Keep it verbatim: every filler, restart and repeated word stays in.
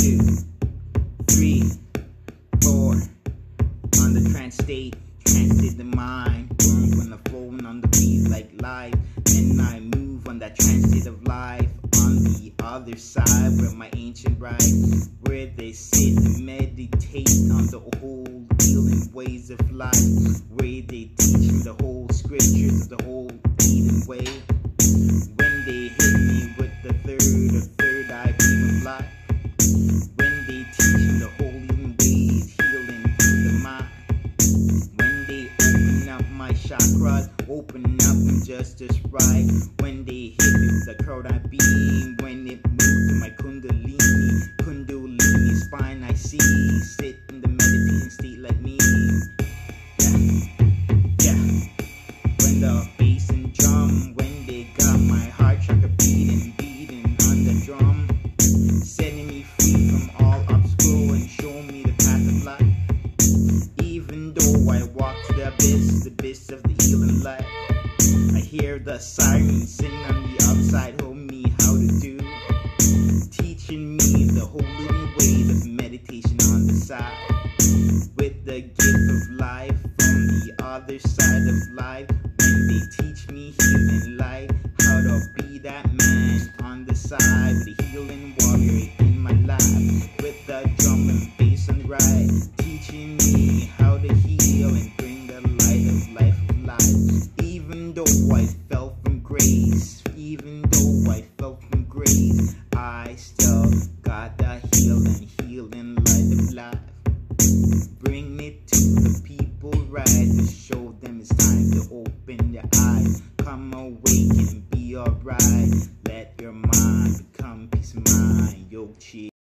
two, three, four. On the trance state, transit the mind. Burn when the flowing on the beat like life. Then I move on that transit of life. On the other side, where my ancient rite, where they sit and meditate on the whole healing ways of life, where they teach me the whole scriptures of the whole healing way. When they hit me with the third or third eye beam of life, when they teach me the whole healing ways, healing through the mind, when they open up my chakras, open up and just as right, when they hit me with the third eye beam, when it moves to my Kundalini, Kundalini spine I see, sit in the meditating state like me. Yeah, yeah. When the bass and drum, when they got my heart chakra beating, beating on the drum, setting me free from all obstacles and showing me the path of life. Even though I walk to the abyss, the abyss of the healing light, I hear the sirens sitting on the outside, holding me how to do, teaching me the whole living way of meditation on the side, with the gift of life from the other side of life. When they teach me healing light, how to be that man on the side, with the healing warrior in my life, with the drum and bass on the right, teaching me how to heal and bring the light of life of life. Even though I fell from grace, even though I fell from grace, I still got the healing, healing light of life. Bring it to the people right, to show them it's time to open their eyes. Come awaken and be alright. Let your mind become peace of mind. Yokchi.